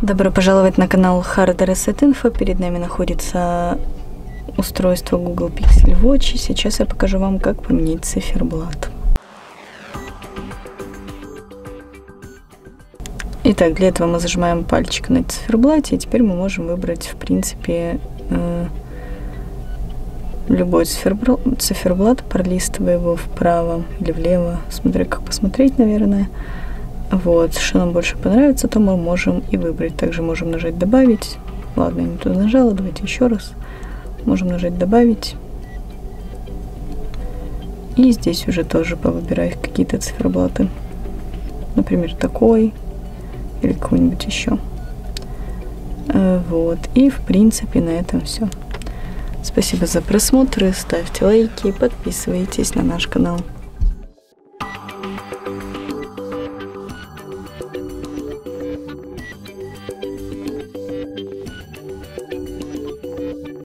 Добро пожаловать на канал Hard Reset Info. Перед нами находится устройство Google Pixel Watch. Сейчас я покажу вам, как поменять циферблат. Итак, для этого мы зажимаем пальчик на циферблате, и теперь мы можем выбрать, в принципе, любой циферблат, пролистывая его вправо или влево, смотря как посмотреть, наверное. Вот, что нам больше понравится, то мы можем и выбрать. Также можем нажать «Добавить». Ладно, я не туда нажала, давайте еще раз. Можем нажать «Добавить». И здесь уже тоже повыбирать какие-то циферблаты. Например, такой или какой-нибудь еще. Вот, и в принципе на этом все. Спасибо за просмотр, ставьте лайки, подписывайтесь на наш канал.